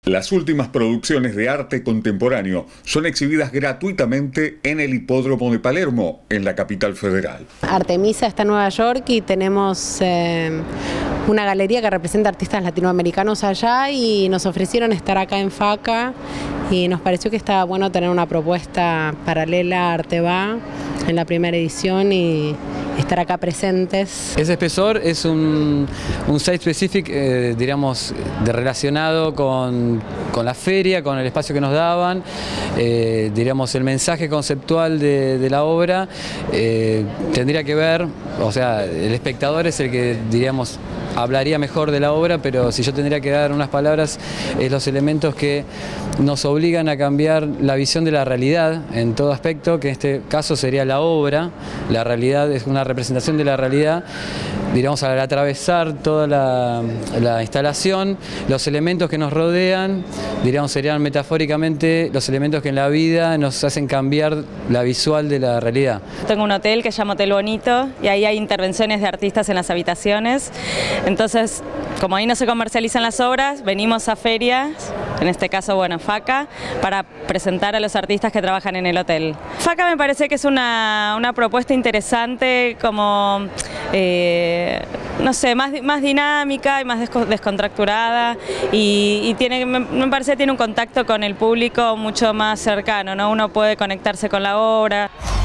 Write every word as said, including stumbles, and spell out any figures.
Las últimas producciones de arte contemporáneo son exhibidas gratuitamente en el Hipódromo de Palermo, en la capital federal. Artemisa está en Nueva York y tenemos eh, una galería que representa artistas latinoamericanos allá y nos ofrecieron estar acá en FACA y nos pareció que estaba bueno tener una propuesta paralela a Arteba en la primera edición y estar acá presentes. Ese espesor es un, un site specific, eh, diríamos, de relacionado con, con la feria, con el espacio que nos daban, eh, diríamos, el mensaje conceptual de, de la obra eh, tendría que ver, o sea, el espectador es el que, diríamos, hablaría mejor de la obra, pero si yo tendría que dar unas palabras, es los elementos que nos obligan a cambiar la visión de la realidad en todo aspecto, que en este caso sería la obra. La realidad es una representación de la realidad, diríamos, al atravesar toda la, la instalación, los elementos que nos rodean, diríamos, serían metafóricamente los elementos que en la vida nos hacen cambiar la visual de la realidad. Tengo un hotel que se llama Hotel Bonito y ahí hay intervenciones de artistas en las habitaciones. Entonces, como ahí no se comercializan las obras, venimos a ferias, en este caso, bueno, FACA, para presentar a los artistas que trabajan en el hotel. FACA me parece que es una, una propuesta interesante, como, eh, no sé, más, más dinámica y más descontracturada y, y tiene, me, me parece que tiene un contacto con el público mucho más cercano, ¿no? Uno puede conectarse con la obra.